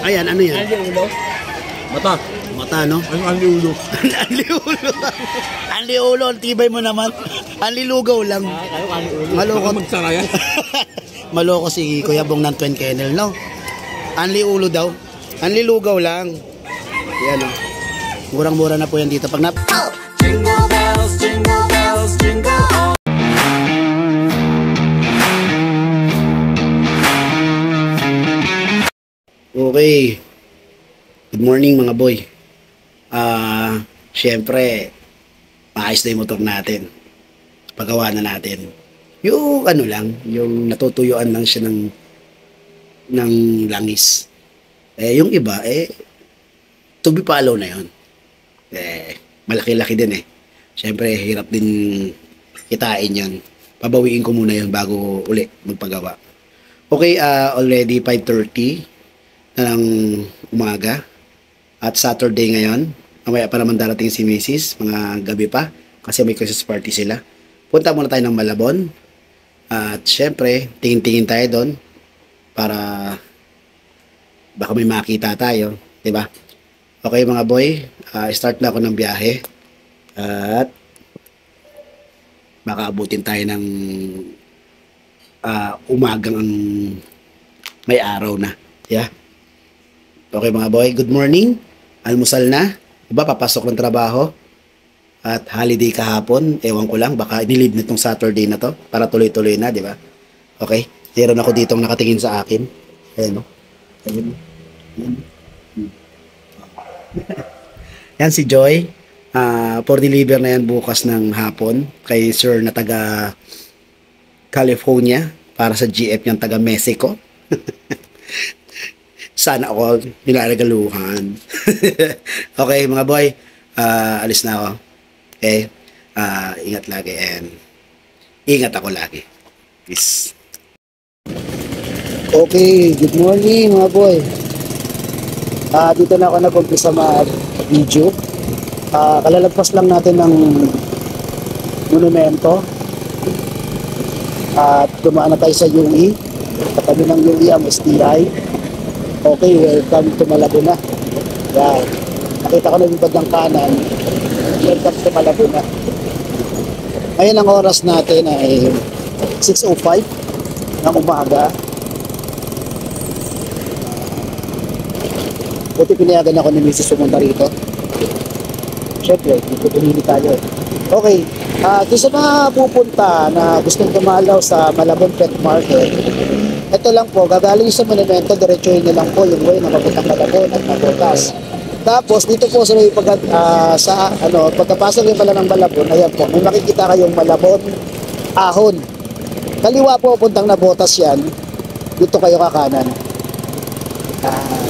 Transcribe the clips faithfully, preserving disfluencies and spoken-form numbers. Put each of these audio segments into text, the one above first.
Ayan, ano yan? Anli ulo. Mata. Mata, no? Ano anli ulo? Anli ulo. Anli ulo, ang tibay mo naman. Anli lugaw lang. Ah, kayo anli ulo. Maloko. Baka magsara yan. Maloko si Kuya Bong ng Twin Kennel, no? Anli ulo daw. Anli lugaw lang. Yan, no? Murang-mura na po yan dito. Pag nap... Jingle bells, jingle bells, jingle all. Okay. Good morning mga boy. Ah, uh, syempre maayos na yung motor natin. Pagawa na natin. Yung ano lang, yung natutuyuan lang siya ng ng langis. Eh yung iba eh to be follow na yon. Eh malaki-laki din eh. Syempre hirap din kitain yan. Pabawiin ko muna yon bago uli magpagawa. Okay, uh, already five thirty na ng umaga. At Saturday ngayon, mamaya pa naman darating si Missus, mga gabi pa, kasi may Christmas party sila. Punta muna tayo ng Malabon. At syempre, tingin-tingin tayo doon para baka may makita tayo, di ba? Okay mga boy, uh, start na ako ng biyahe. At baka abutin tayo ng uh, umagang ang may araw na. Yeah. Okay mga boy, good morning. Almusal na. Diba, papasok ng trabaho. At holiday kahapon. Ewan ko lang, baka inilib nitong Saturday na to. Para tuloy-tuloy na, di ba? Okay. Meron ako ditong nakatingin sa akin. Ayan, no? Ayan. Ayan. Hmm. Yan si Joy. Uh, for deliver na yan bukas ng hapon. Kay sir na taga California. Para sa G F niyang taga Mexico. Sana ako nilalagaluhan. Okay mga boy, uh, alis na ako. Okay, uh, ingat lagi and ingat ako lagi. Peace. Okay, good morning mga boy. Uh, dito na ako nag-umpisa mag-video. Uh, kalalagpas lang natin ng monumento. At uh, dumaan na tayo sa U E. Katabi ng U E ang S T I. Okay, welcome to Malabon. Yan. Nakita ko na yung bandang kanan. Welcome to Malabon. Ngayon ang oras natin ay six oh five ng umaga. Buti pinayagan ako ni Missus pumunta rito. Siyempre, dito pinili tayo. Okay, uh, doon sa mga pupunta na gustong dumalaw sa Malabon Pet Market, ito lang po, gagaling sa monumento, diretsuhin nyo lang po yung way na papuntang Malabon at Nabotas. Tapos dito po sa may pag, uh, sa ano, pagkapasok yung pala ng Malabon, ayan po, may makikita kayong Malabon Ahon. Kaliwa po puntang Nabotas yan. Dito kayo kakanan. Uh,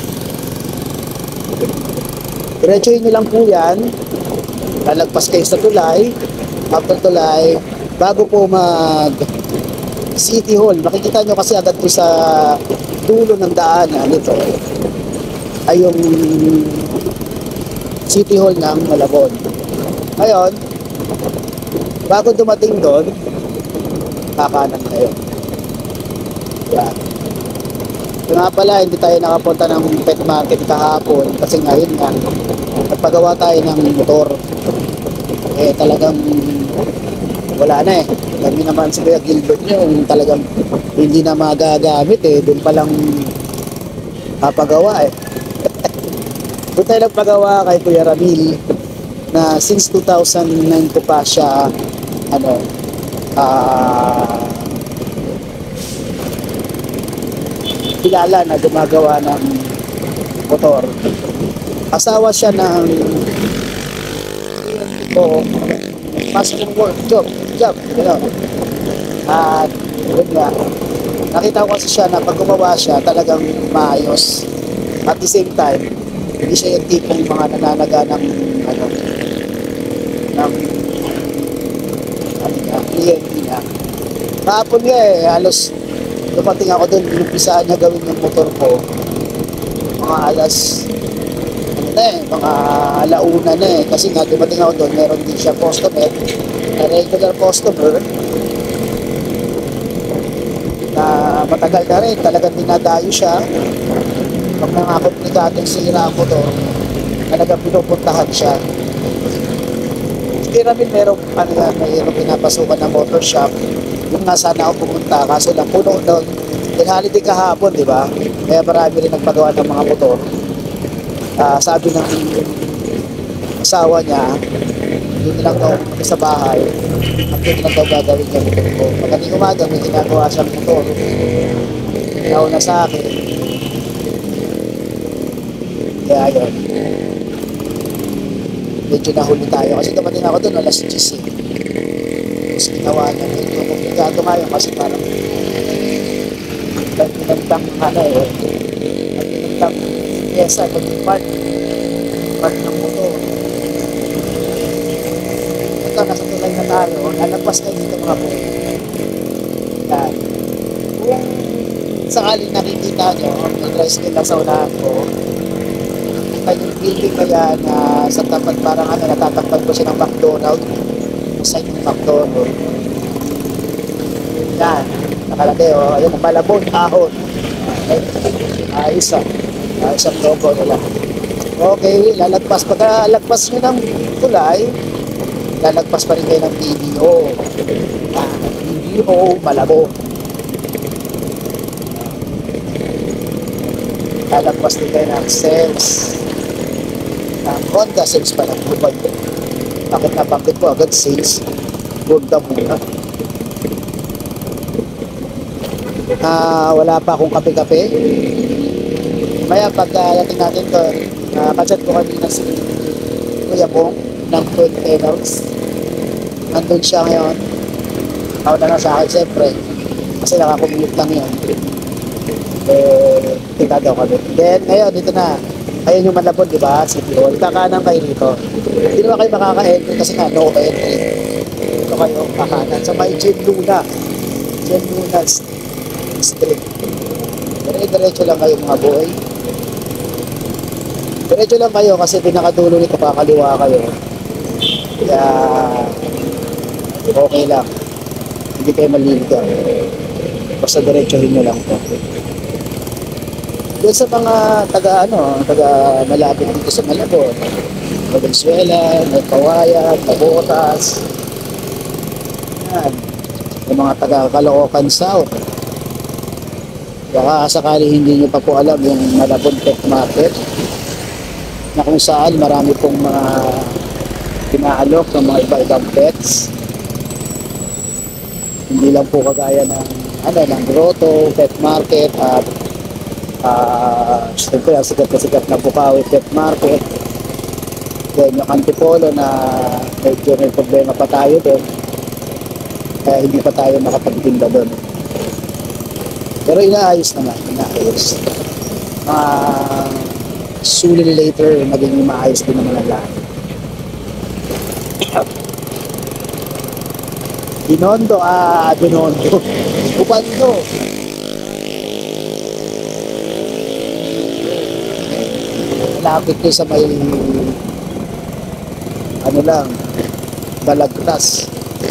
diretsuhin nyo lang po yan. Lalagpas kayo sa tulay. After tulay, bago po mag City Hall, makikita nyo kasi agad po sa dulo ng daanan nito ay yung City Hall ng Malabon. Ngayon, bago dumating doon, kakanan kayo. Yan. Ito nga pala, hindi tayo nakapunta ng pet market kahapon kasi ngayon nga, nagpagawa tayo ng motor. Eh talagang wala na eh. Kami naman si Kuya Gilbert nyo, yung talagang hindi na magagamit eh. Doon palang papagawa eh. Doon tayo nagpagawa kay Kuya Ramil na since two thousand nine ko pa siya ano ah uh, kilala na gumagawa ng motor. Asawa siya ng o passion work job job gano'n. At yun nga, nakita ko kasi siya na pag gumawa siya talagang maayos. At the same time, hindi siya yung tipong mga nananaga ng ano ng ano nga, kliyente niya. Kahapon nga eh, halos dumating ako doon, inumpisaan niya gawin yung motor ko mga alas ano na eh, mga alauna na eh, kasi nga dumating ako doon, meron din siya customer na regular customer na matagal na rin, talagang dinadayo siya pag mga komplikadong sira ang motor, talagang pinupuntahan siya. Hindi namin merong, ano yan, mayroong pinapasukan ng motor shop. Yung nga sana ako pumunta, kaso lang puno doon. Then holiday kahapon, di ba? Kaya marami rin nagpagawa ng mga motor. Ah, sabi ng asawa niya, doon lang daw sa bahay at doon lang daw gagawin yung motor ko. Pagdating umaga, may ginagawa siyang motor. Nauna sa akin. Kaya yun. Medyo nahuli tayo kasi dumating ako doon alas diyes eh. Tapos ginawa niya medyo komplikado nga yun kasi parang nagpinagtang ano eh nagpinagtang pyesa nagpipart part ng motor. Ito, nasa tulay na tayo, lalagpas kayo dito mga po. Yan. Kung sakaling nakikita nyo, may tricycle lang sa unahan ko, yung building na yan na sa tapat parang ano, natatakpan ko siya ng McDonald's, sa yung McDonald's. Yan, nakalagay o, oh, ayun, malabon, ahon. Ayos ah, ayos ang logo nila. Okay, lalagpas, pagka lagpas nyo ng tulay, lalagpas pa rin kayo ng B D O. Ah, B D O, Malabon. Lalagpas din kayo ng sales. Ang Honda sales pa lang. Bakit nabanggit ko agad sales? Honda muna. Ah, wala pa akong kape-kape. Maya pagdating natin to, uh, kachat ko kanina si Kuya Bong ng Food Pedals. Nandun siya ngayon. Ako na lang sa akin siyempre. Kasi nakakumute lang yun. Eh, kita daw kami. Then, ngayon, dito na. Ayun yung Malabon, di ba? City Hall. Kakanan kayo dito. Hindi naman kayo makaka-entry kasi nga, no entry. Dito kayo, kakanan. Sa may Jen Luna. Jen Luna Street. Dire-diretso lang kayo mga boy. Diretso lang kayo kasi pinakadulo nito, kakaliwa kayo. Kaya, okay lang. Hindi kayo maliligaw. Basta diretsohin nyo lang ito. Doon sa mga taga ano, taga malapit dito sa Malabon, Valenzuela, Nagkawayan, Tabotas, yan, yung mga taga Caloocan South. Baka sakali hindi nyo pa po alam yung Malabon Pet Market na kung saan marami pong mga pinaalok ng mga iba-ibang pets. Hindi lang po kagaya ng ano, ng Grotto, Pet Market at Uh, siyempre ang sikat na sikat na Bukawi Pet Market. Then yung Antipolo na medyo may problema pa tayo doon, kaya hindi pa tayo makapagtinda doon, pero inaayos naman, inaayos. Uh, sooner or later magiging maayos din naman ang lahat. Binondo, ah, Binondo Bupando. Lapit ko sa may ano lang, Balagtas.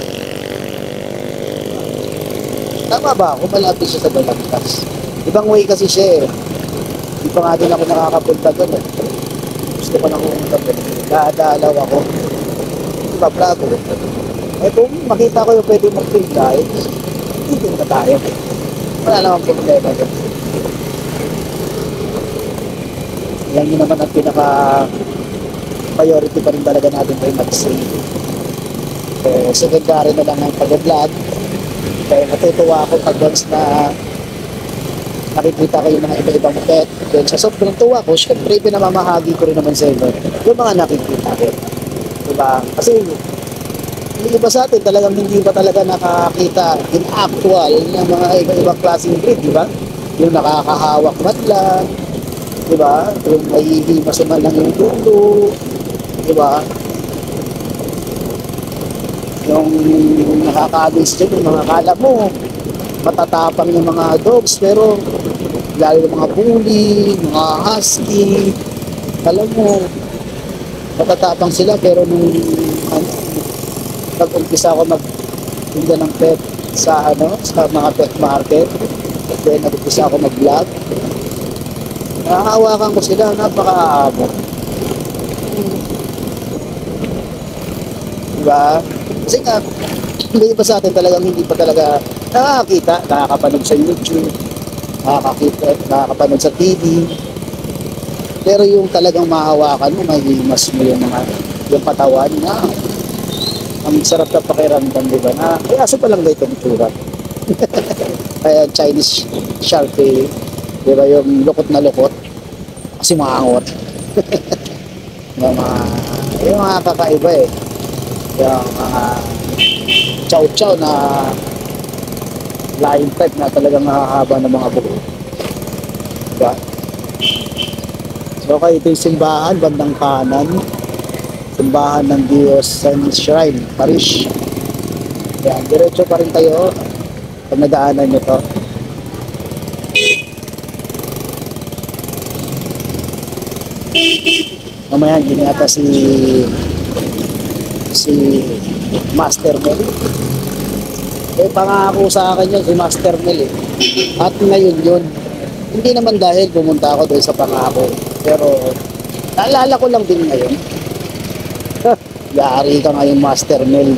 Tama ba ako? Malapit siya sa Balagtas. Ibang way kasi siya eh. Hindi pa nga din ako nakakapunta doon eh. Gusto ko na pumunta doon. Daadalaw ako. Diba, Bravo? Eh kung makita ko yung pwede mag-fill guide, hindi na tayo. Wala namang problema doon. Yan yun naman ang pinaka priority pa rin talaga natin ay mag-save. So, secondary na lang ang pag-vlog. Kaya natutuwa ako pag once na nakikita kayo mga iba-ibang pet. Then sa sobrang tuwa ko, syempre pinamamahagi ko rin naman sa inyo yung mga nakikita ko. Diba? Kasi yung iba sa atin talagang hindi pa talaga nakakita in actual ng mga iba-ibang klaseng breed, diba? Yung nakakahawak madlang, diba? Yung mahihimas naman lang yung dulo, diba? Yung nakaka-amaze dyan, yung mga kala mo matatapang yung mga dogs, pero lalo yung mga bully, mga husky, alam mo matatapang sila, pero nung ano, nag-umpisa ako mag-tinda ng pet sa ano, sa mga pet market, then nag-umpisa ako mag-vlog. Nahahawakan ko sila, napaka-aabot. Diba? Kasi nga, hindi pa sa atin talagang hindi pa talaga nakakakita, nakakapanood sa YouTube, nakakakita, nakakapanood sa T V. Pero yung talagang mahawakan mo, mahimas mo yung mga yung katawan na ang sarap na pakiramdam, di ba? Na, ay, aso pa lang ba itong itsura? Kaya Chinese Sharpie, di ba? Yung lukot na lukot. Kasi maangot. yung mga, yung mga kakaiba eh. Yung mga chow-chow na lion type na talagang nakahaba ng mga buko. Diba? So, okay, ito yung simbahan, bandang kanan. Simbahan ng Diyos San Shrine, Parish. Yan, diretso pa rin tayo pag nadaanan nyo to. Mamaya, hindi ata si si Master Mel. Eh, pangako sa akin yun, si Master Mel eh. At ngayon yun, hindi naman dahil pumunta ako doon sa pangako. Pero, naalala ko lang din ngayon. Yari ka ngayon, Master Mel.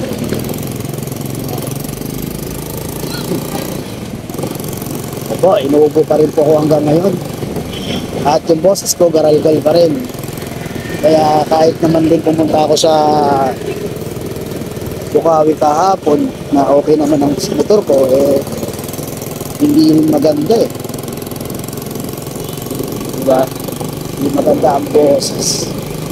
Opo, inuubo pa rin po ako hanggang ngayon. At yung boses ko, garalgal pa rin. Kaya kahit naman din pumunta ako sa Bukawi kahapon na okay naman ang motor ko, eh, hindi maganda eh. Diba? Hindi maganda ang boses.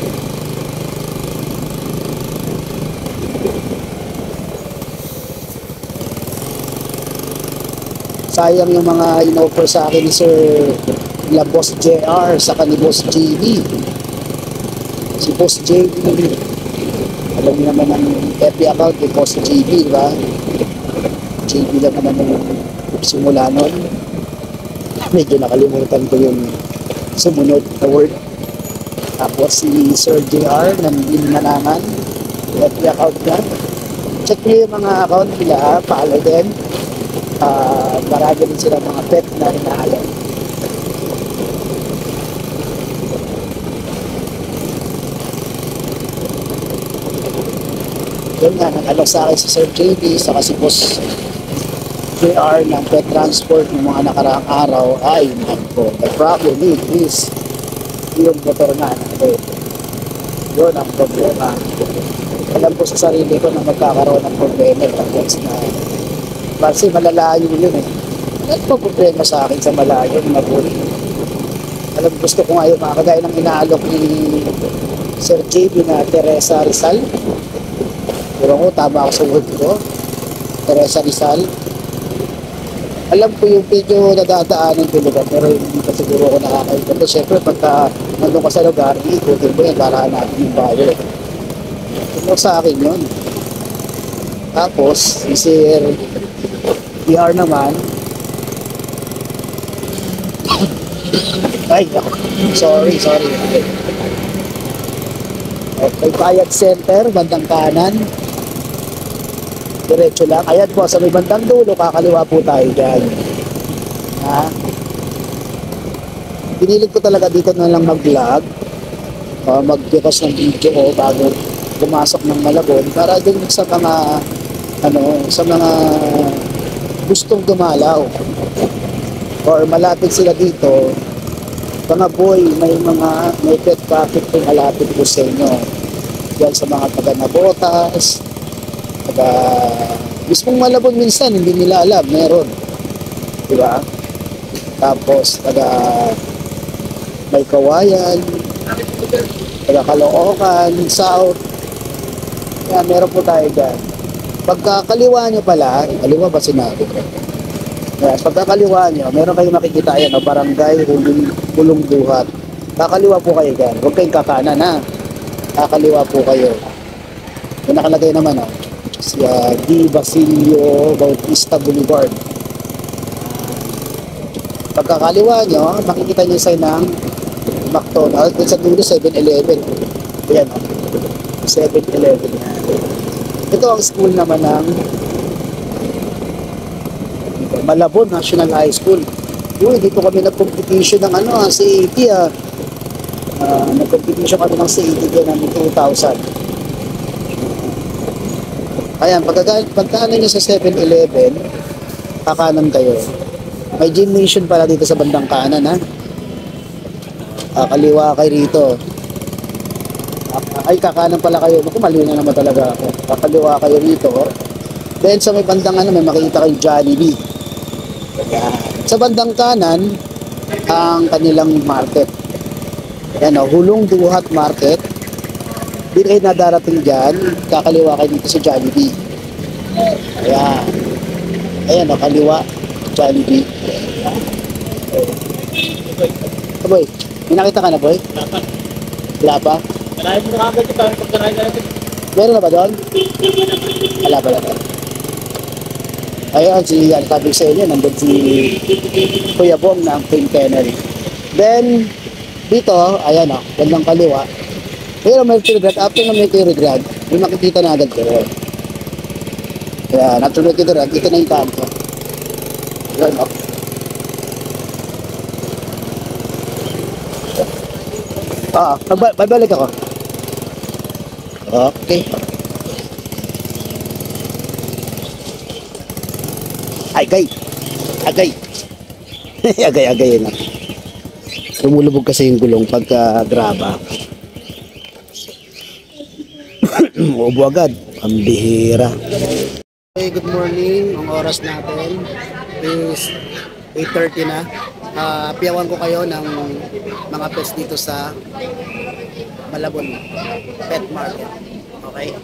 Sayang yung mga in-offer sa akin ni Sir La Boss J R sa ni Boss J D. Si Boss J D, alam niyo naman ang F B account ni Boss J D, diba? J D lang naman yung simula nun. Medyo nakalimutan ko yung sumunod na word. Tapos si Sir J R ng Binanangan, F B account niya. Check niyo yung mga account nila, follow them. Uh, marami din sila mga pet na hinahalap. Yun nga, nag-alok sa akin si Sir J B saka si Boss J R ng pet transport ng mga nakaraang araw. Ay, nako, the problem is yung motor nga natin. Yun ang problema. Alam ko sa sarili ko na magkakaroon ng problema tapos na kasi malalayo yun eh. Ano pa problema sa akin sa malayo ng Mabuli? Alam, gusto ko nga yung mga kagaya ng inaalok ni Sir J B na Teresa Rizal. Pero ko, tama ako sa word ko. Teresa Rizal. Alam ko yung video na dadaanan ko lugar, pero hindi pa siguro ako nakakaikot. Pero syempre, pagka nandun ka sa lugar, iikutin mo yan para hanapin yung buyer. Ito sa akin yun. Tapos, si Sir D R naman, ay, sorry, sorry. Okay, Bayad Center, bandang kanan. Diretso lang. Ayan po, sa may bandang dulo, kakaliwa po tayo dyan. Ha? Pinilit ko talaga dito na lang mag-vlog. Uh, mag-focus ng video ko bago pumasok ng Malabon para dun sa mga ano, sa mga gustong dumalaw or malapit sila dito. Mga boy, may mga may pet traffic po malapit po sa inyo. Yan sa mga taga Nabotas, taga mismong Malabon minsan, hindi nila alam, meron. Diba? Tapos, taga may Kawayan, taga Caloocan, South. Yan, meron po tayo dyan. Pagkakaliwa nyo pala, kaliwa ba sinabi ko? Yan, pagkakaliwa nyo, meron kayong makikita yan, o barangay, Hulong, Hulong Duhat. Kakaliwa po kayo dyan. Huwag kayong kakanan, ha? Kakaliwa po kayo. Yung nakalagay naman, ha? Si uh, D. Basilio Bautista Boulevard. Pagkakaliwa nyo, makikita nyo yung sign ng McDonald's. Dun sa dulo, seven eleven. Ayan, ha? seven eleven. Ito ang school naman ng Malabon National High School. Uy, dito kami nag-competition ng ano, ah, C eighty ah. Uh, nag-competition kami ng C eighty din ng two thousand. Ayan, pagka, pagkaanan nyo sa seven eleven, kakanan kayo. May gymnasium pala dito sa bandang kanan, ha? Kakaliwa kayo rito. Ay, kakanan pala kayo. Naku, mali na naman talaga ako. Kakaliwa kayo rito. Then, sa may bandang ano, may makikita kayong Jollibee. Ayan. Sa bandang kanan, ang kanilang market. Ayan o, Hulong Duhat Market. Di kayo nadarating dyan, kakaliwa kayo dito sa Jollibee. Ayan. Ayan o, kaliwa, Jollibee. Oh, boy, may nakita ka na, boy? Wala pa? Malayo mo na kagad ito. Pagkaray na natin. Meron na ba doon? Wala pa lang. Ayan, si, ang sabi sa inyo, nandun si Kuya Bong ng Pink Kennel. Then, dito, ayan o, gandang kaliwa. Pero may regret, after na may regret, may makikita na agad kayo. Ayan, after may regret, ito na yung kanto. Ayan o. Ah, babalik ako. Okay. Agay. Agay. Agay, agay na. Lumulubog kasi yung gulong pagka graba. Ubo agad. Ang bihira. Okay, good morning. Ang oras natin is eight thirty na. Uh, piyawan ko kayo ng mga pets dito sa Malabon Pet Market. Okay?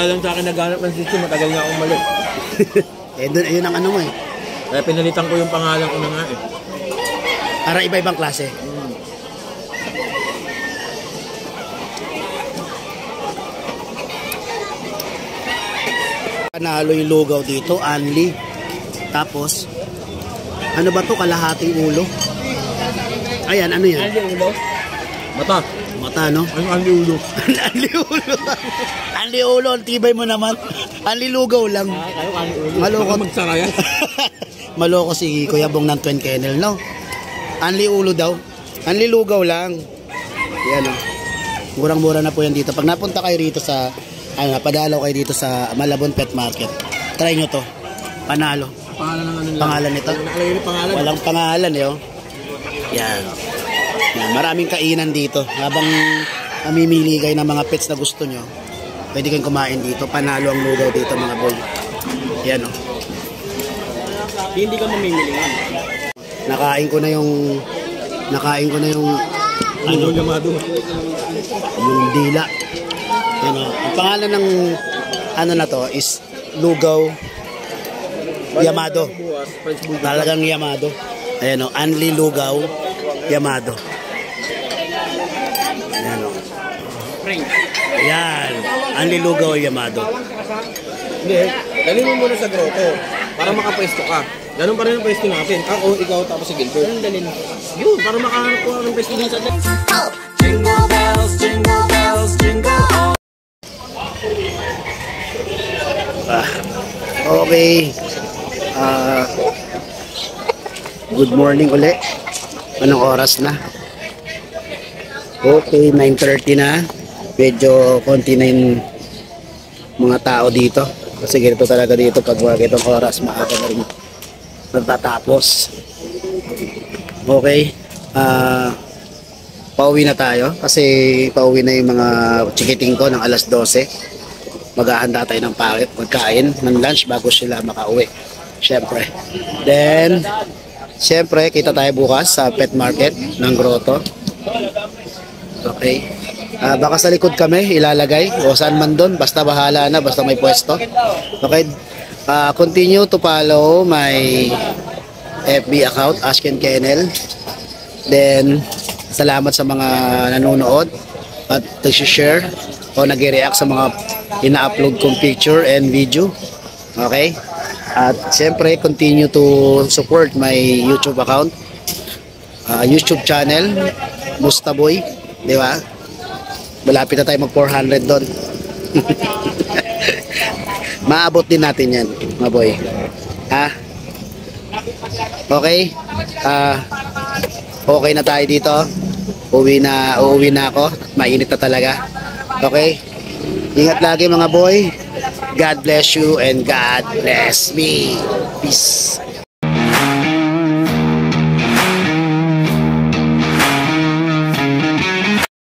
lang sa akin naghanap ng system, matagal na akong mali. Eh, dun, yun ang ano mo eh. Kaya pinalitan ko yung pangalan ko na nga eh. Para iba-ibang klase. Panalo yung lugaw dito, Anli. Tapos, ano ba to? Kalahating ulo. Ayan, ano yan? Anli ulo? Mata. Mata, no? Ano anli ulo? Anli ulo. Anli ulo, ang tibay mo naman. Anli lugaw lang. Ah, kayo anli ulo. Malukot. Baka magsara yan. Maloko si Kuya Bong ng Twin Kennel, no? Anli ulo daw. Anli lugaw lang. Yan, no? Murang-mura na po yan dito. Pag napunta kayo rito sa, ano, padalaw kayo dito sa Malabon Pet Market, try nyo to. Panalo. Pangalan ng ano lang. Pangalan nito? Nakalagay yung pangalan. Walang pangalan, eh, oh. Yan. Yan. Maraming kainan dito. Habang namimili kayo ng mga pets na gusto nyo, pwede kayong kumain dito. Panalo ang lugaw dito, mga boy. Yan, oh. Di, hindi ka mamimili nga. Nakain ko na yung nakain ko na yung Ano Yamado? yung dila. Ano, ang pangalan ng ano na to is Lugaw Yamado. Talagang Yamado. Ayan o, Anli Lugaw Yamado. Ayan o. Ayan, Anli Lugaw Yamado. Hindi, dali mo muna sa grotto para makapwesto ka. Ganun pa rin ang pwesto natin. Ako, ikaw, tapos si Gilbert. Ganun dalhin. Yun, para makahanap ko ng pwesto din sa atin. Jingle bells, jingle bells, jingle all. Ah, okay. Ah, good morning uli. Anong oras na? Okay, nine thirty na. Medyo konti na yung mga tao dito. Kasi ganito talaga dito pag mga itong oras, maaga na rin nagtatapos. Okay. Ah, pauwi na tayo. Kasi pauwi na yung mga chikiting ko ng alas dose. Maghahanda tayo ng pakit, magkain ng lunch bago sila makauwi. Siyempre. Then, siyempre, kita tayo bukas sa pet market ng Grotto. Okay. Ah, baka sa likod kami ilalagay o saan man doon, basta bahala na, basta may pwesto. Okay. Ah, continue to follow my F B account, Ashken Kennel. Then, salamat sa mga nanonood at nag-share o nag-react sa mga ina-upload kong picture and video. Okay? At siyempre, continue to support my YouTube account, uh, YouTube channel, Mustaboy, di ba? Malapit na tayo mag four hundred doon. Maabot din natin yan, mga boy. Ha? Okay? Ah, okay na tayo dito. Uwi na, uuwi na ako. Mainit na talaga. Okay? Ingat lagi mga boy. God bless you and God bless me. Peace.